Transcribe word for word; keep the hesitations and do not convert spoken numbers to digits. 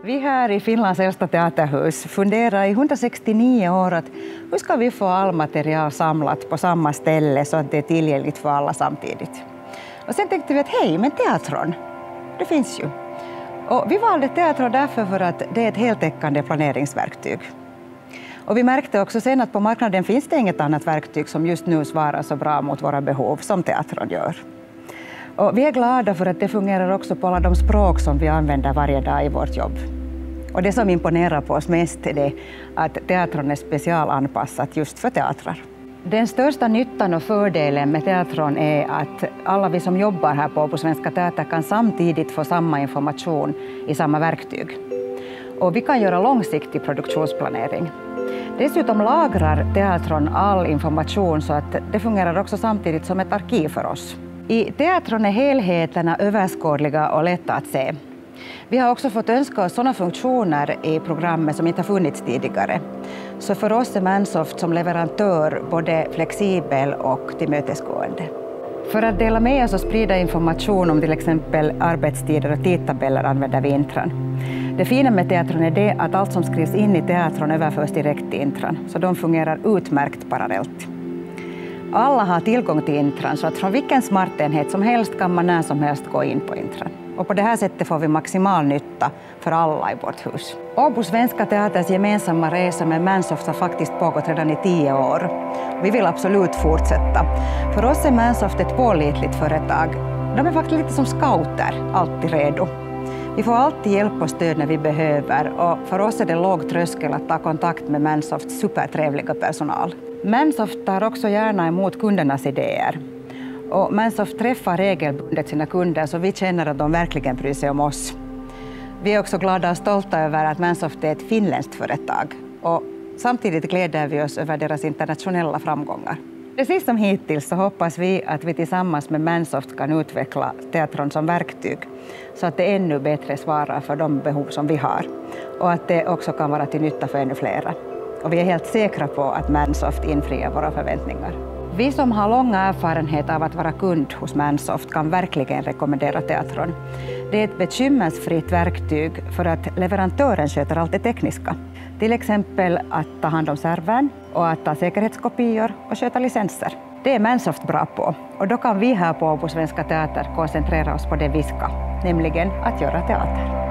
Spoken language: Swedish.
Vi här i Finlands äldsta teaterhus funderar i hundrasextionio år att hur ska vi få all material samlat på samma ställe så att det är tillgängligt för alla samtidigt. Och sen tänkte vi att hej, men teatron, det finns ju. Och vi valde teatron därför för att det är ett heltäckande planeringsverktyg. Och vi märkte också sen att på marknaden finns det inget annat verktyg som just nu svarar så bra mot våra behov som teatron gör. Och vi är glada för att det fungerar också på alla de språk som vi använder varje dag i vårt jobb. Och det som imponerar på oss mest är det att teatron är specialanpassat just för teatrar. Den största nyttan och fördelen med teatron är att alla vi som jobbar här på Åbo Svenska Teater kan samtidigt få samma information i samma verktyg. Och vi kan göra långsiktig produktionsplanering. Dessutom lagrar teatron all information så att det fungerar också samtidigt som ett arkiv för oss. I teatron är helheterna överskådliga och lätta att se. Vi har också fått önska oss sådana funktioner i programmet som inte har funnits tidigare. Så för oss är Mansoft som leverantör både flexibel och tillmötesgående. För att dela med oss och sprida information om till exempel arbetstider och tidtabeller använder vi intran. Det fina med teatron är det att allt som skrivs in i teatron överförs direkt till intran, så de fungerar utmärkt parallellt. Alla har tillgång till intran, så att från vilken smartenhet som helst kan man när som helst gå in på intran. Och på det här sättet får vi maximal nytta för alla i vårt hus. Åbo Svenska Teaters gemensamma resa med Mansoft har faktiskt pågått redan i tio år. Vi vill absolut fortsätta. För oss är Mansoft ett pålitligt företag. De är faktiskt lite som scouter, alltid redo. Vi får alltid hjälp och stöd när vi behöver, och för oss är det låg tröskel att ta kontakt med Mansofts supertrevliga personal. Mansoft tar också gärna emot kundernas idéer. Och Mansoft träffar regelbundet sina kunder, så vi känner att de verkligen bryr sig om oss. Vi är också glada och stolta över att Mansoft är ett finländskt företag. Och samtidigt gläder vi oss över deras internationella framgångar. Precis som hittills så hoppas vi att vi tillsammans med Mansoft kan utveckla teatron som verktyg så att det ännu bättre svarar för de behov som vi har, och att det också kan vara till nytta för ännu flera. Och vi är helt säkra på att Mansoft infriar våra förväntningar. Vi som har lång erfarenhet av att vara kund hos Mansoft kan verkligen rekommendera teatron. Det är ett bekymmersfritt verktyg för att leverantören sköter allt det tekniska. Till exempel att ta hand om servern och att ta säkerhetskopior och sköta licenser. Det är Mansoft bra på, och då kan vi här på Åbo Svenska Teater koncentrera oss på det vi ska, nämligen att göra teater.